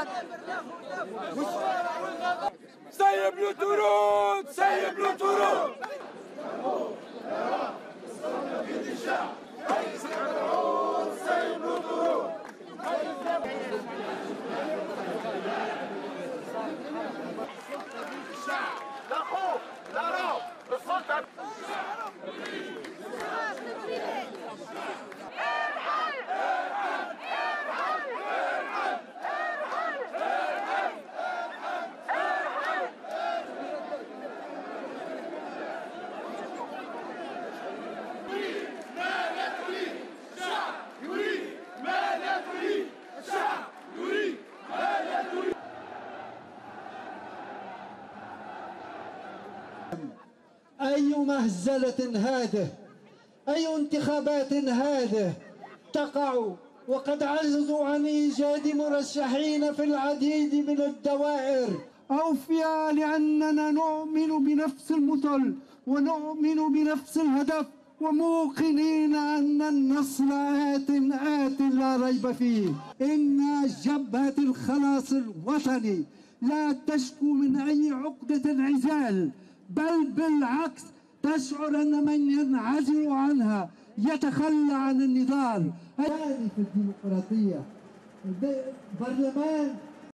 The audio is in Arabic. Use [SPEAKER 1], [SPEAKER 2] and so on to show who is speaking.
[SPEAKER 1] سيب الترود سيب الترود
[SPEAKER 2] لا خوف لا رعب السلطة
[SPEAKER 3] أي مهزلة هذه؟ أي انتخابات هذه تقع وقد عجزوا عن إيجاد مرشحين في العديد من الدوائر؟ أوفياء لأننا نؤمن بنفس المثل ونؤمن بنفس الهدف وموقنين أن النصر آت لا ريب فيه. إن جبهة الخلاص الوطني لا تشكو من أي عقدة انعزال، بل بالعكس تشعر أن من ينعزل عنها يتخلى عن النضال. هذه في الديمقراطية برلمان